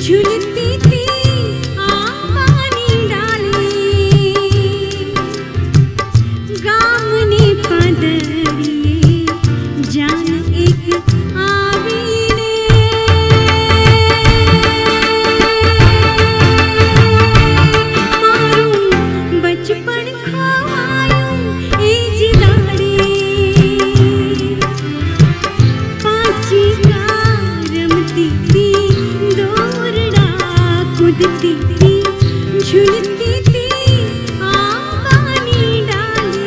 झूलती थी आंबानी डाली, गाम ने पदरिए जान एक आवीने, मारूं बचपन खोवायूं ए जिदाड़ी, पाची का रमती थी दौड़ना कूदती थी झूलती थी आंबानी डाली।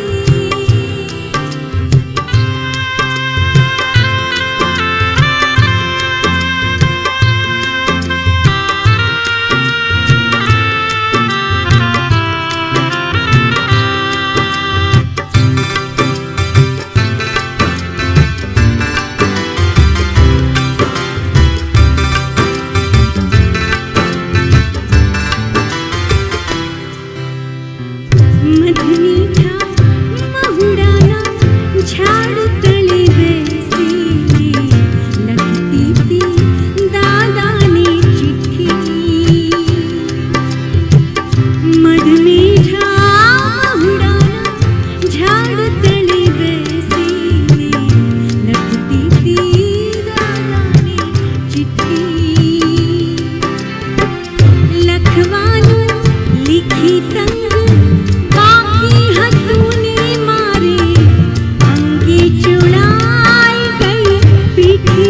मधुमीठा महुडाना झाड़ तले बैसी, लगती थी दादा ने चिट्ठी, मधुमीठा महुडाना झाड़ तले बैसी, लगती थी दादा ने चिट्ठी, लखवानू लिखी तंग बाकी हथूने मारे, अंगे चुड़ाई गई पीठी,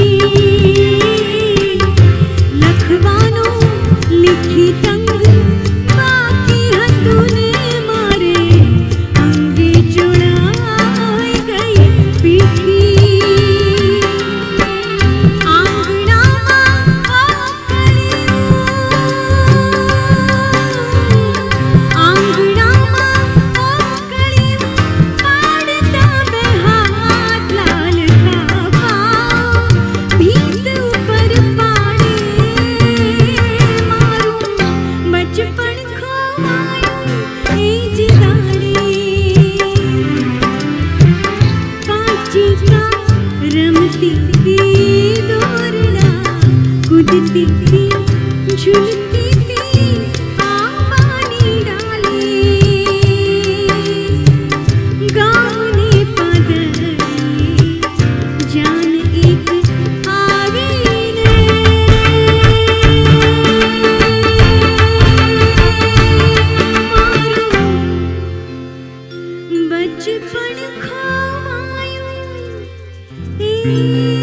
लखवानों लिखी तंग बाकी हथूने मारे, अंगे चुड़ाई गई पीठी, आंगना आंगना पाड़ता बेहाथ लाल था भीत ऊपर पाड़े, मारूं बचपन खोवायूं ए जिदाड़ी, पाची का रमती थी दौड़ना कूदती थी झूलती थी आंबानी डाली, गाँव ने पदरिए जान एक आवीने, मारूं बचपन खोवायूं ए